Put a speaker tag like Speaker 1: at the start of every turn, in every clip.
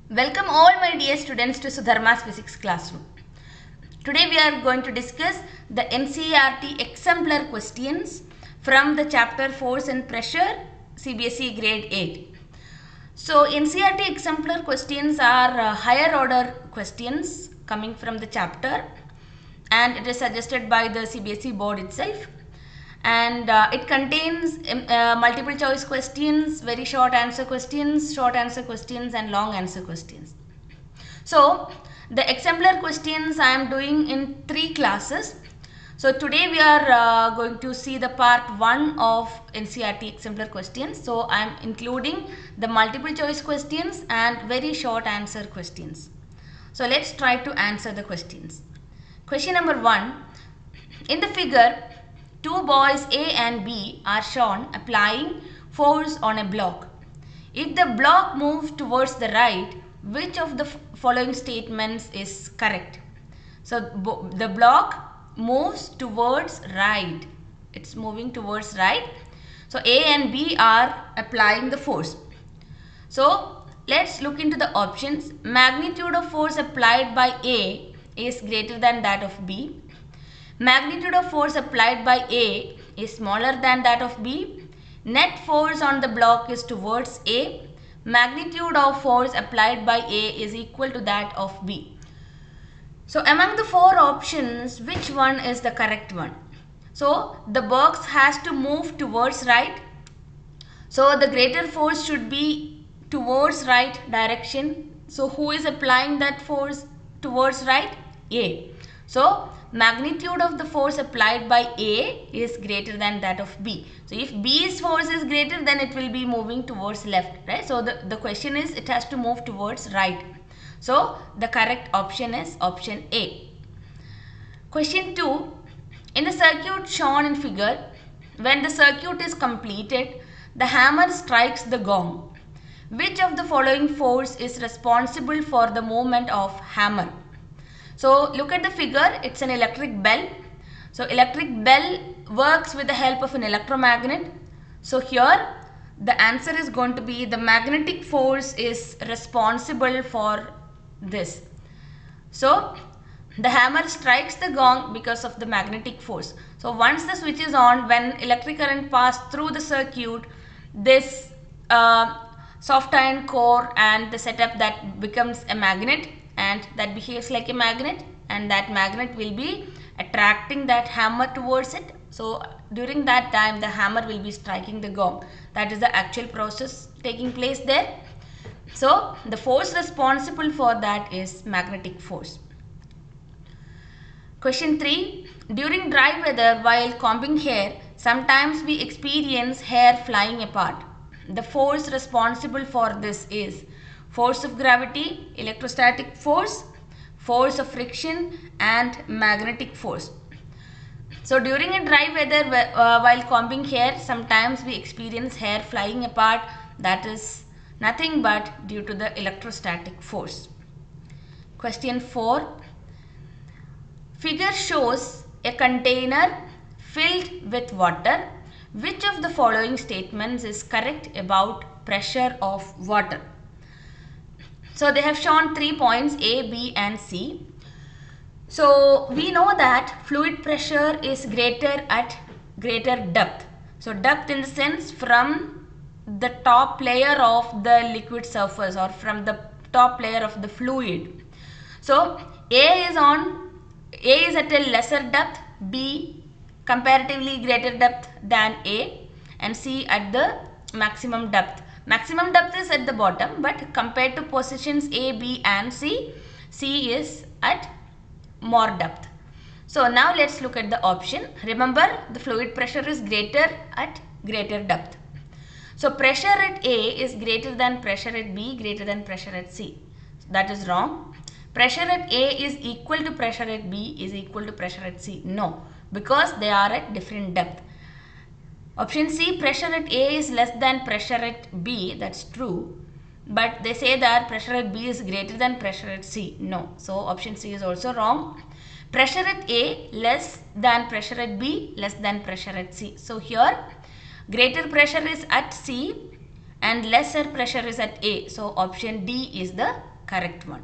Speaker 1: Welcome all my dear students to Sudharma's Physics Classroom. Today we are going to discuss the NCERT exemplar questions from the chapter Force and Pressure CBSE grade 8. So NCERT exemplar questions are higher order questions coming from the chapter, and it is suggested by the CBSE board itself. And it contains multiple choice questions, very short answer questions, and long answer questions. So the exemplar questions I am doing in 3 classes. So today we are going to see the part 1 of NCERT exemplar questions. So I am including the multiple choice questions and very short answer questions. So let's try to answer the questions. Question number 1. In the figure, two boys A and B are shown applying force on a block. If the block moves towards the right, which of the following statements is correct? So the block moves towards right. It's moving towards right. So A and B are applying the force. So let's look into the options. Magnitude of force applied by A is greater than that of B. Magnitude of force applied by A is smaller than that of B. Net force on the block is towards A. Magnitude of force applied by A is equal to that of B. So among the 4 options, which one is the correct one? So the box has to move towards right. So the greater force should be towards right direction. So who is applying that force towards right? A. So magnitude of the force applied by A is greater than that of B. So if B's force is greater, then it will be moving towards left, right? So the question is, it has to move towards right. So the correct option is option A. Question 2. In the circuit shown in figure, when the circuit is completed, the hammer strikes the gong. Which of the following force is responsible for the movement of hammer? So look at the figure, it's an electric bell. So electric bell works with the help of an electromagnet. So here the answer is going to be the magnetic force is responsible for this. So the hammer strikes the gong because of the magnetic force. So once the switch is on, when electric current passes through the circuit, this soft iron core and the setup that becomes a magnet, and that behaves like a magnet, and that magnet will be attracting that hammer towards it. So during that time the hammer will be striking the gong. That is the actual process taking place there. So the force responsible for that is magnetic force. Question 3. During dry weather, while combing hair, sometimes we experience hair flying apart. The force responsible for this is force of gravity, electrostatic force, force of friction, and magnetic force. So during a dry weather, while combing hair, sometimes we experience hair flying apart. That is nothing but due to the electrostatic force. Question 4. Figure shows a container filled with water. Which of the following statements is correct about pressure of water? So they have shown 3 points A, B and C. So we know that fluid pressure is greater at greater depth. So depth in the sense from the top layer of the liquid surface or from the top layer of the fluid. So A is at a lesser depth, B comparatively greater depth than A, and C at the maximum depth. Maximum depth is at the bottom, but compared to positions A, B and C, C is at more depth. So now let's look at the option. Remember, the fluid pressure is greater at greater depth. So pressure at A is greater than pressure at B, greater than pressure at C. That is wrong. Pressure at A is equal to pressure at B is equal to pressure at C. No, because they are at different depth. Option C, pressure at A is less than pressure at B. That's true. But they say that pressure at B is greater than pressure at C. No. So option C is also wrong. Pressure at A less than pressure at B, less than pressure at C. So here greater pressure is at C and lesser pressure is at A. So option D is the correct one.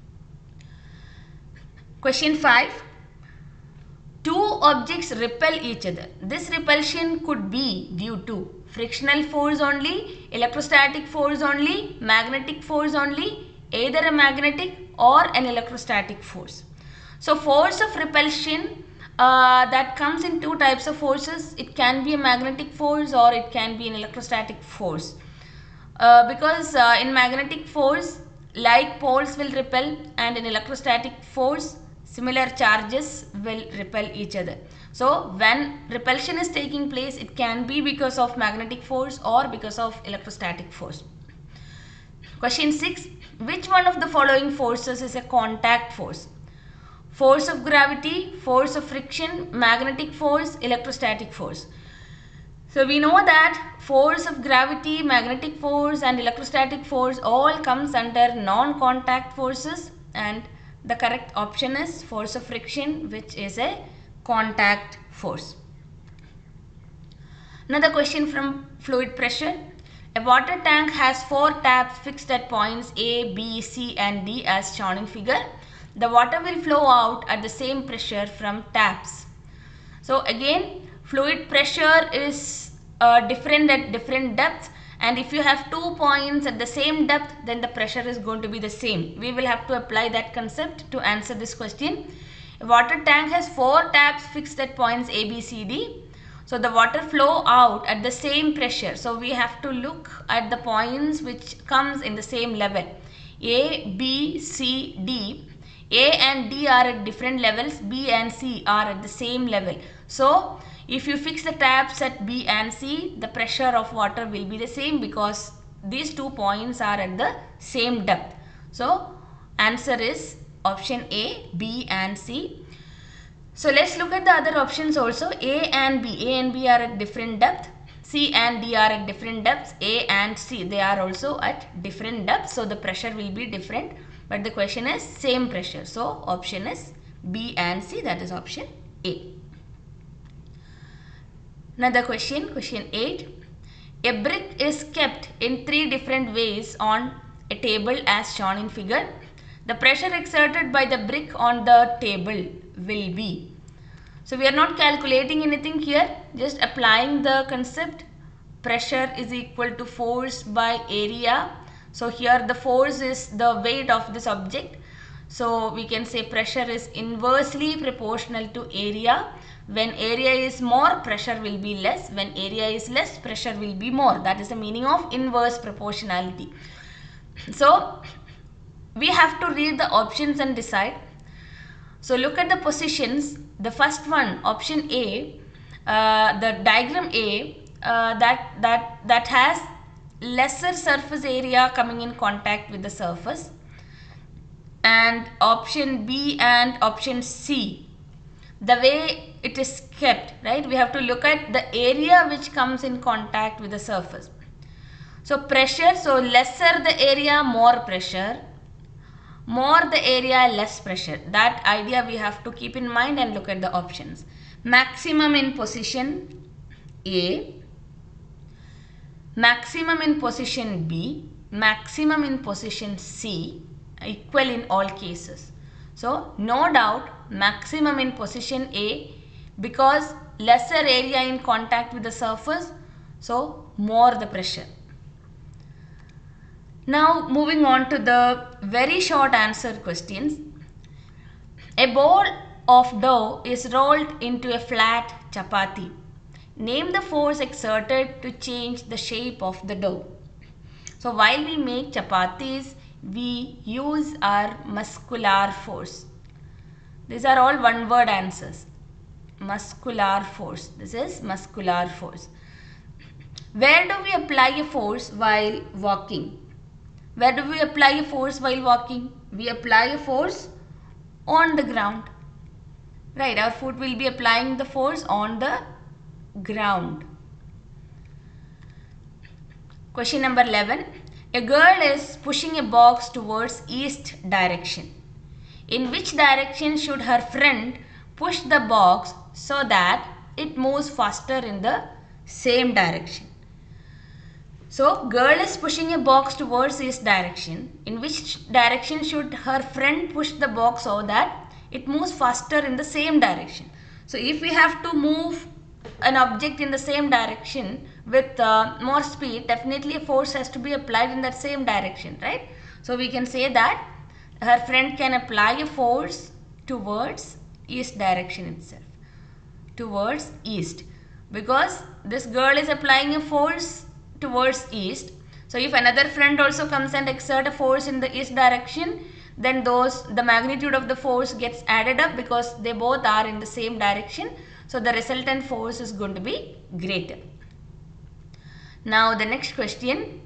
Speaker 1: Question 5. Two objects repel each other. This repulsion could be due to frictional force only, electrostatic force only, magnetic force only, either a magnetic or an electrostatic force. So force of repulsion that comes in two types of forces. It can be a magnetic force or it can be an electrostatic force. Because in magnetic force, like poles will repel, and in electrostatic force, similar charges will repel each other. So when repulsion is taking place, it can be because of magnetic force or because of electrostatic force. Question 6. Which one of the following forces is a contact force? Force of gravity, force of friction, magnetic force, electrostatic force. So we know that force of gravity, magnetic force and electrostatic force all comes under non-contact forces, and the correct option is force of friction, which is a contact force. Another question from fluid pressure. A water tank has 4 taps fixed at points A, B, C and D as shown in figure. The water will flow out at the same pressure from taps. So again, fluid pressure is different at different depths, and if you have 2 points at the same depth, then the pressure is going to be the same. We will have to apply that concept to answer this question. A water tank has 4 taps fixed at points A, B, C, D. So the water flow out at the same pressure. So we have to look at the points which comes in the same level. A, B, C, D. A and D are at different levels, B and C are at the same level. So if you fix the taps at B and C, the pressure of water will be the same because these 2 points are at the same depth. So answer is option A, B and C. So let's look at the other options also. A and B are at different depth. C and D are at different depths. A and C, they are also at different depths. So the pressure will be different. But the question is same pressure. So option is B and C, that is option A. Another question, question 8. A brick is kept in 3 different ways on a table as shown in figure. The pressure exerted by the brick on the table will be. So we are not calculating anything here, just applying the concept. Pressure is equal to force by area. So here the force is the weight of this object. So we can say pressure is inversely proportional to area. When area is more, pressure will be less. When area is less, pressure will be more. That is the meaning of inverse proportionality. So we have to read the options and decide. So look at the positions. The first one, option A, the diagram A, that has lesser surface area coming in contact with the surface, and option B and option C, the way it is kept, right? We have to look at the area which comes in contact with the surface. So pressure, so lesser the area, more pressure. More the area, less pressure. That idea we have to keep in mind and look at the options. Maximum in position A, maximum in position B, maximum in position C, equal in all cases. So no doubt maximum in position A, because lesser area in contact with the surface, so more the pressure. Now moving on to the very short answer questions. A ball of dough is rolled into a flat chapati. Name the force exerted to change the shape of the dough. So while we make chapatis, we use our muscular force. These are all one word answers. Muscular force. This is muscular force. Where do we apply a force while walking? Where do we apply a force while walking? We apply a force on the ground. Right, our foot will be applying the force on the ground. Question number 11. A girl is pushing a box towards east direction. In which direction should her friend push the box so that it moves faster in the same direction? So girl is pushing a box towards east direction. In which direction should her friend push the box so that it moves faster in the same direction? So if we have to move an object in the same direction with more speed, definitely a force has to be applied in that same direction, right? So we can say that her friend can apply a force towards east direction itself, towards east, because this girl is applying a force towards east. So if another friend also comes and exert a force in the east direction, then the magnitude of the force gets added up because they both are in the same direction. So the resultant force is going to be greater. Now the next question.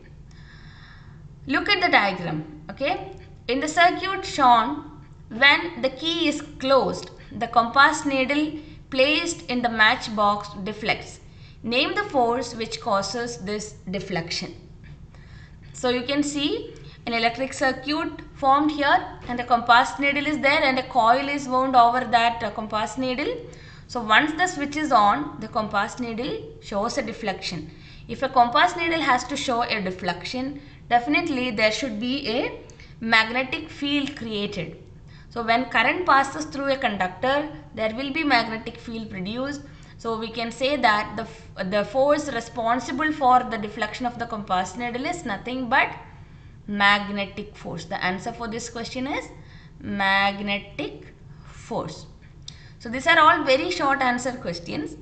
Speaker 1: Look at the diagram. Okay. In the circuit shown, when the key is closed, the compass needle placed in the matchbox deflects. Name the force which causes this deflection. So you can see an electric circuit formed here, and the compass needle is there and a coil is wound over that compass needle. So once the switch is on, the compass needle shows a deflection. If a compass needle has to show a deflection, definitely there should be a magnetic field created. So when current passes through a conductor, there will be magnetic field produced. So we can say that the force responsible for the deflection of the compass needle is nothing but magnetic force. The answer for this question is magnetic force. So these are all very short answer questions.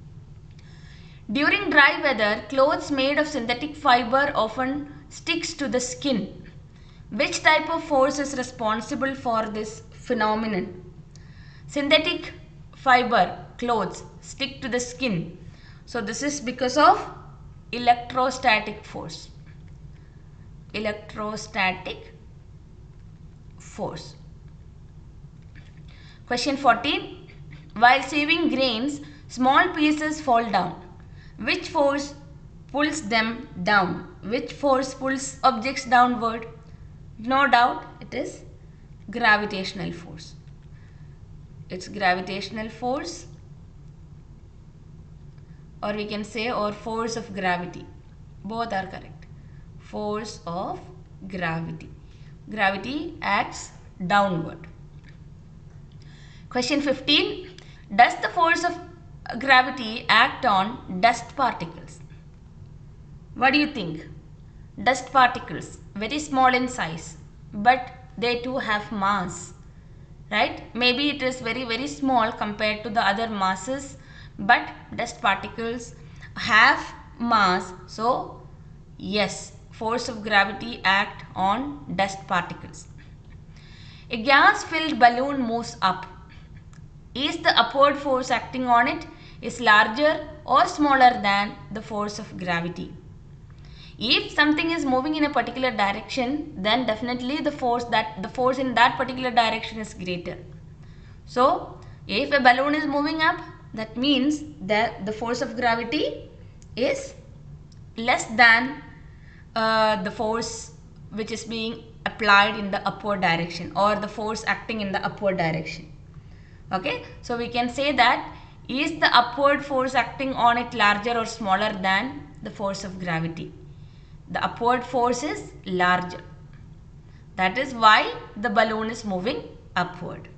Speaker 1: During dry weather, clothes made of synthetic fiber often sticks to the skin. Which type of force is responsible for this phenomenon? Synthetic fiber clothes stick to the skin. So this is because of electrostatic force. Electrostatic force. Question 14. While sieving grains, small pieces fall down. Which force pulls them down? Which force pulls objects downward? No doubt it is gravitational force. It's gravitational force, or we can say or force of gravity. Both are correct. Force of gravity. Gravity acts downward. Question 15. Does the force of gravity act on dust particles? What do you think? Dust particles, very small in size, but they too have mass, right? Maybe it is very, very small compared to the other masses, but dust particles have mass. So yes, force of gravity act on dust particles. A gas-filled balloon moves up. Is the upward force acting on it is larger or smaller than the force of gravity? If something is moving in a particular direction, then definitely the force in that particular direction is greater. So if a balloon is moving up, that means that the force of gravity is less than the force which is being applied in the upward direction, or the force acting in the upward direction. Okay, so we can say that is the upward force acting on it larger or smaller than the force of gravity? The upward force is larger. That is why the balloon is moving upward.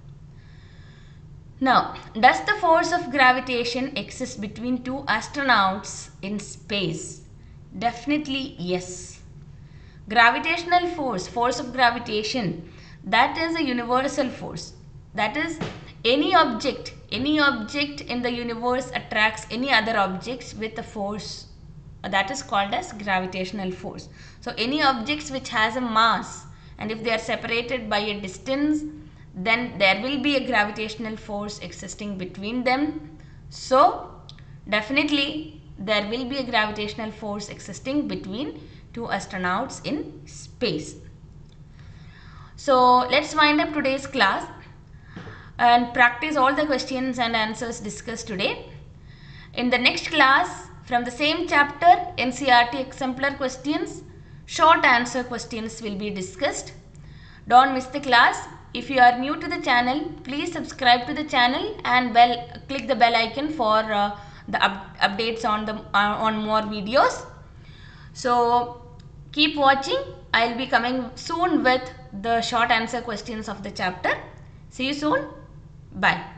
Speaker 1: Now, does the force of gravitation exist between two astronauts in space? Definitely yes. Gravitational force, force of gravitation, that is a universal force. That is, any object in the universe attracts any other objects with a force that is called as gravitational force. So any objects which has a mass, and if they are separated by a distance, then there will be a gravitational force existing between them. So definitely there will be a gravitational force existing between two astronauts in space. So let's wind up today's class and practice all the questions and answers discussed today. In the next class, from the same chapter, NCERT exemplar questions, short answer questions will be discussed. Don't miss the class. If you are new to the channel, please subscribe to the channel and click the bell icon for the updates on more videos. So keep watching. I'll be coming soon with the short answer questions of the chapter. See you soon. Bye.